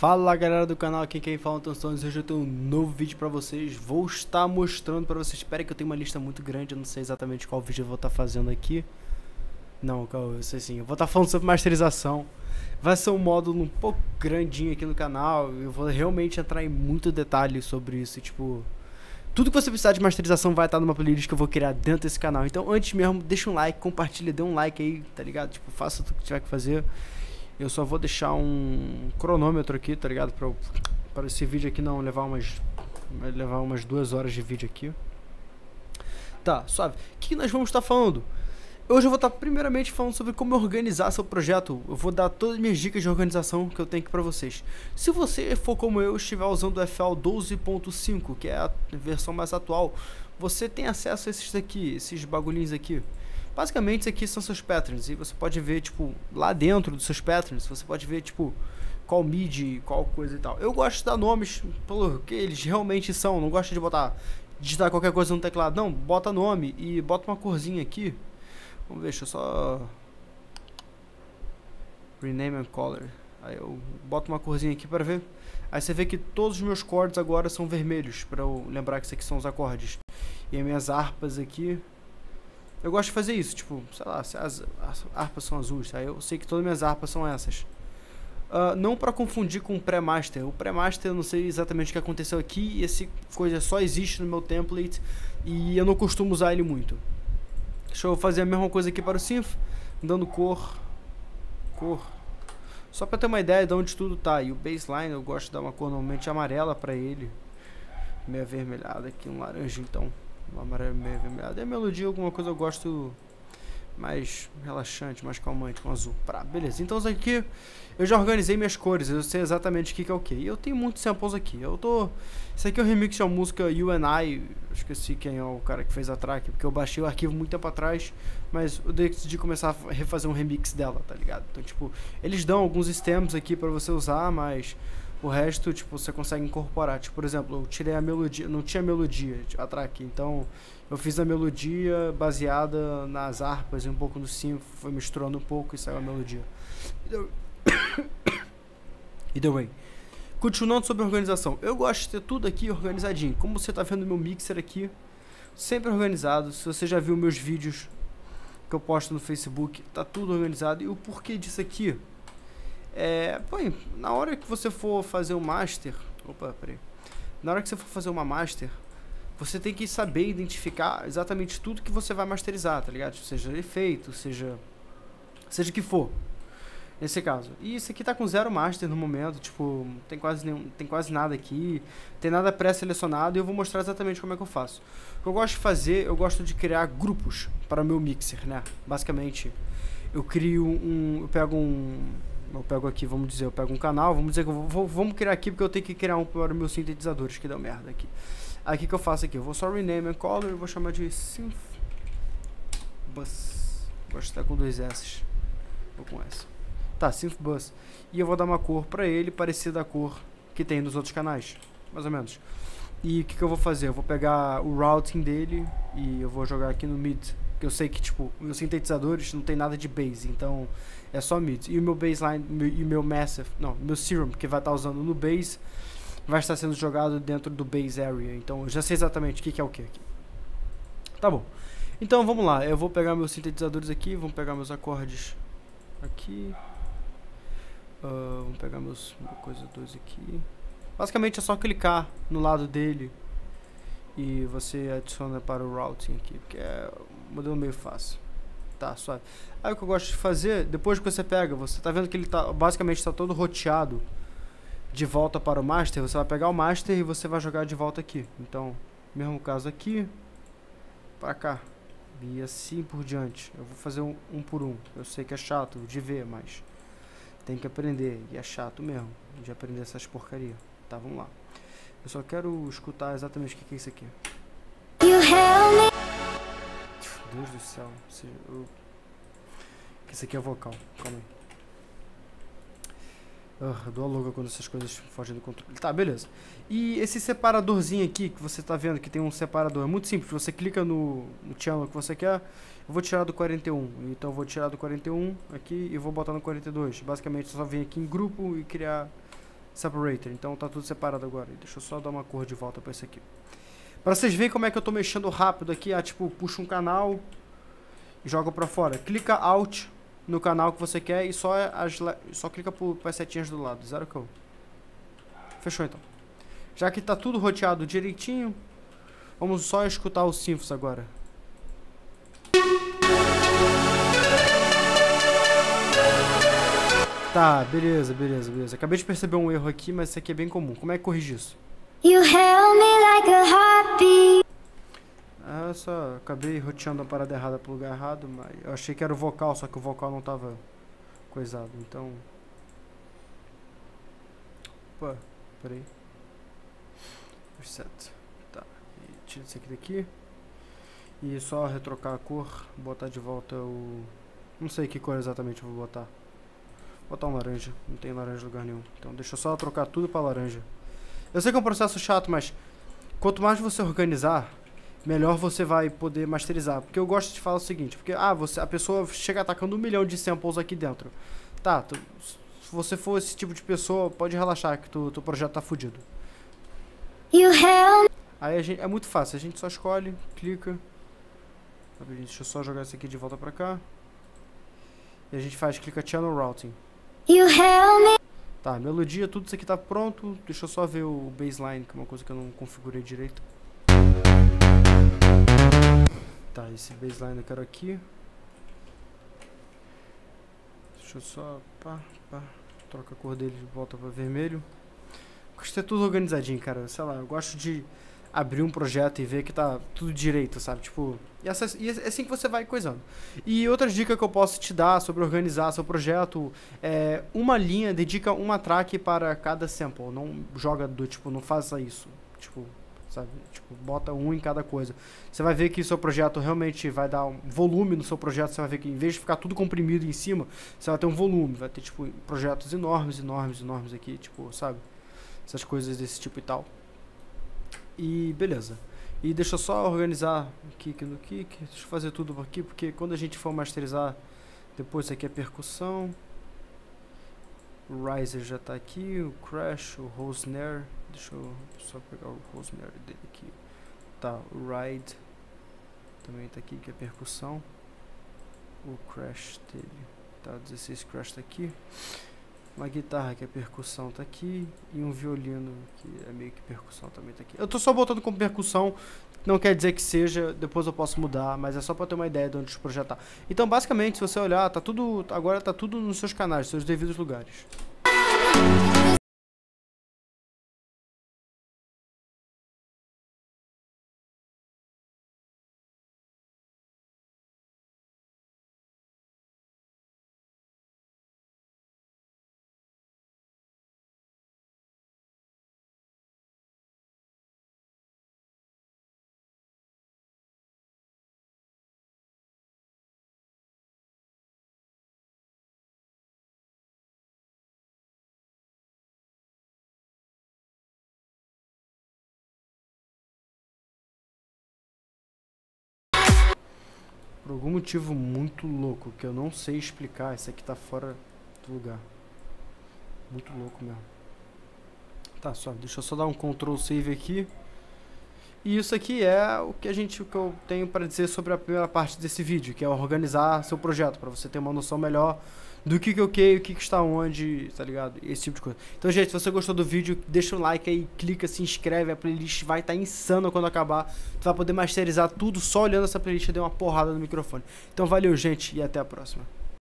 Fala galera do canal, aqui quem fala é o Antônio Stones. Hoje eu tenho um novo vídeo pra vocês. Vou estar mostrando pra vocês. Espera que eu tenho uma lista muito grande, eu não sei exatamente qual vídeo eu vou estar fazendo aqui. Não, eu sei sim, eu vou estar falando sobre masterização. Vai ser um módulo um pouco grandinho aqui no canal. Eu vou realmente entrar em muito detalhe sobre isso, tipo... Tudo que você precisar de masterização vai estar numa playlist que eu vou criar dentro desse canal. Então antes mesmo, deixa um like, compartilha, dê um like aí, tá ligado? Tipo, faça tudo que tiver que fazer. Eu só vou deixar um cronômetro aqui, tá ligado? Para esse vídeo aqui não levar umas 2 horas de vídeo aqui. Tá, suave. O que nós vamos estar falando? Hoje eu vou estar primeiramente falando sobre como organizar seu projeto. Eu vou dar todas as minhas dicas de organização que eu tenho aqui pra vocês. Se você for como eu, estiver usando o FL 12.5, que é a versão mais atual, você tem acesso a esses daqui, esses bagulhinhos aqui. Basicamente, isso aqui são seus patterns, e você pode ver, tipo, lá dentro dos seus patterns, você pode ver, tipo, qual MIDI, qual coisa e tal. Eu gosto de dar nomes pelo que eles realmente são, não gosto de digitar qualquer coisa no teclado. Não, bota nome e bota uma corzinha aqui. Vamos ver, deixa eu só... Rename and color. Aí eu boto uma corzinha aqui para ver. Aí você vê que todos os meus chords agora são vermelhos, para eu lembrar que isso aqui são os acordes. E as minhas harpas aqui... Eu gosto de fazer isso, tipo, sei lá, se as harpas são azuis, aí eu sei que todas as minhas harpas são essas. Não para confundir com o pré-master. O pré-master eu não sei exatamente o que aconteceu aqui, e essa coisa só existe no meu template, e eu não costumo usar ele muito. Deixa eu fazer a mesma coisa aqui para o synth, dando cor. Só para ter uma ideia de onde tudo tá. E o baseline eu gosto de dar uma cor normalmente amarela para ele. Meio avermelhada aqui, um laranja então. Um amarelo meio avermelhado. E a melodia, alguma coisa eu gosto mais relaxante, mais calmante, com azul. Beleza, então isso aqui eu já organizei minhas cores, eu sei exatamente o que é o que. E eu tenho muitos samples aqui. Isso aqui é um remix de uma música You and I. Eu esqueci quem é o cara que fez a track, porque eu baixei o arquivo muito tempo atrás, mas eu decidi começar a refazer um remix dela, tá ligado? Então, tipo, eles dão alguns stems aqui pra você usar, mas o resto, tipo, você consegue incorporar. Tipo, por exemplo, eu tirei a melodia, não tinha melodia, a track, então eu fiz a melodia baseada nas harpas e um pouco no synth, foi misturando um pouco e saiu a melodia. Either way. Continuando sobre organização, eu gosto de ter tudo aqui organizadinho. Como você tá vendo meu mixer aqui, sempre organizado. Se você já viu meus vídeos que eu posto no Facebook, tá tudo organizado. E o porquê disso aqui? Na hora que você for fazer um master, na hora que você for fazer uma master, você tem que saber identificar exatamente tudo que você vai masterizar, tá ligado? Seja efeito, seja o que for, nesse caso. E isso aqui tá com 0 master no momento, tipo, tem quase nada aqui, tem nada pré-selecionado, e eu vou mostrar exatamente como é que eu faço. O que eu gosto de fazer, eu gosto de criar grupos para o meu mixer, né? Basicamente, eu pego aqui, vamos dizer, eu pego um canal, vamos dizer que vamos criar aqui, porque eu tenho que criar um para os meus sintetizadores, que deu merda aqui. Aí o que eu faço aqui? Eu vou só rename and color e vou chamar de synth bus. Gosto de estar com 2 S. Vou com essa. Tá, synth bus. E eu vou dar uma cor para ele parecida à cor que tem nos outros canais, mais ou menos. E o que eu vou fazer? Eu vou pegar o routing dele e eu vou jogar aqui no mid. Que eu sei que, tipo, meus sintetizadores não tem nada de base, então é só mid. E o meu baseline e o meu massive, não, meu serum, que vai estar usando no base, vai estar sendo jogado dentro do base area. Então eu já sei exatamente o que é o que aqui. Tá bom. Então vamos lá, eu vou pegar meus sintetizadores aqui, vamos pegar meus acordes aqui. Vamos pegar meus coisa 2 aqui. Basicamente é só clicar no lado dele e você adiciona para o routing aqui, porque é um modelo meio fácil. Tá, suave. Aí o que eu gosto de fazer, depois que você pega, você tá vendo que ele tá, basicamente está todo roteado de volta para o master, você vai pegar o master e você vai jogar de volta aqui. Então, mesmo caso aqui, para cá, e assim por diante. Eu vou fazer um por um. Eu sei que é chato de ver, mas tem que aprender, e é chato mesmo de aprender essas porcaria. Tá, vamos lá. Eu só quero escutar exatamente o que é isso aqui. Deus do céu. Isso aqui é vocal. Calma aí. Eu dou a louca quando essas coisas fogem do controle. Tá, beleza. E esse separadorzinho aqui que você tá vendo, que tem um separador, é muito simples. Você clica no channel que você quer. Eu vou tirar do 41. Então eu vou tirar do 41 aqui e vou botar no 42. Basicamente, eu só venho aqui em grupo e criar Separator. Então tá tudo separado agora. Deixa eu só dar uma cor de volta pra isso aqui. Pra vocês verem como é que eu tô mexendo rápido aqui. Tipo, puxa um canal e joga pra fora. Clica Alt no canal que você quer e só clica para setinhas do lado. Zero code. Fechou então. Já que tá tudo roteado direitinho, vamos só escutar os synths agora. Tá, beleza. Acabei de perceber um erro aqui, mas isso aqui é bem comum. Como é que corrige isso? You held me like a heartbeat. Só acabei roteando a parada errada pro lugar errado, mas eu achei que era o vocal, só que o vocal não tava coisado, então... Opa, peraí. Reset. Tá, e tira isso aqui daqui. E só retrocar a cor, botar de volta o... Não sei que cor exatamente eu vou botar. Vou botar um laranja, não tem laranja em lugar nenhum. Então deixa eu só trocar tudo pra laranja. Eu sei que é um processo chato, mas quanto mais você organizar, melhor você vai poder masterizar. Porque eu gosto de falar o seguinte, porque a pessoa chega atacando 1 milhão de samples aqui dentro. Tá, se você for esse tipo de pessoa, pode relaxar que teu projeto tá fudido. Aí é muito fácil, a gente só escolhe, clica. Deixa eu só jogar isso aqui de volta pra cá. E a gente clica Channel Routing. Tá, melodia, tudo isso aqui tá pronto. Deixa eu só ver o baseline, que é uma coisa que eu não configurei direito. Tá, esse baseline eu quero aqui. Deixa eu só... troca a cor dele de volta pra vermelho. Gosto de ter tudo organizadinho, cara. Sei lá, eu gosto de abrir um projeto e ver que tá tudo direito, sabe? Tipo, e é assim que você vai coisando. E outra dica que eu posso te dar sobre organizar seu projeto é uma linha, dedica uma track para cada sample. Não joga não faça isso. Tipo, sabe? Tipo, bota um em cada coisa. Você vai ver que seu projeto realmente vai dar um volume no seu projeto. Você vai ver que em vez de ficar tudo comprimido em cima, você vai ter um volume. Vai ter, tipo, projetos enormes aqui, tipo, sabe? Essas coisas desse tipo e tal. E beleza. E deixa eu só organizar o kick no kick. Deixa eu fazer tudo aqui, porque quando a gente for masterizar, depois isso aqui é percussão. O riser já tá aqui, o crash, o whole snare. Deixa eu só pegar o whole snare dele aqui. Tá, o ride também tá aqui, que é percussão. O crash dele, tá, 16 crash tá aqui. Uma guitarra que é percussão tá aqui. E um violino que é meio que percussão também tá aqui. Eu tô só botando como percussão, não quer dizer que seja, depois eu posso mudar, mas é só pra ter uma ideia de onde projetar. Então basicamente, se você olhar, tá tudo, agora tá tudo nos seus canais, nos seus devidos lugares. Por algum motivo muito louco, que eu não sei explicar, esse aqui tá fora do lugar. Muito louco mesmo. Tá, deixa eu só dar um Ctrl Save aqui. E isso aqui é o que eu tenho para dizer sobre a primeira parte desse vídeo, que é organizar seu projeto, para você ter uma noção melhor do que o que está onde, tá ligado? Esse tipo de coisa. Então, gente, se você gostou do vídeo, deixa o like aí, clica, se inscreve, a playlist vai estar insana quando acabar. Tu vai poder masterizar tudo só olhando essa playlist e dar uma porrada no microfone. Então, valeu, gente, e até a próxima.